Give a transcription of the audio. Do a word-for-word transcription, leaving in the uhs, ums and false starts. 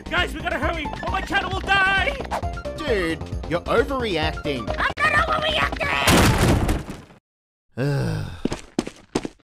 Guys, we gotta hurry, or my channel will die! Dude, you're overreacting. I'm not overreacting!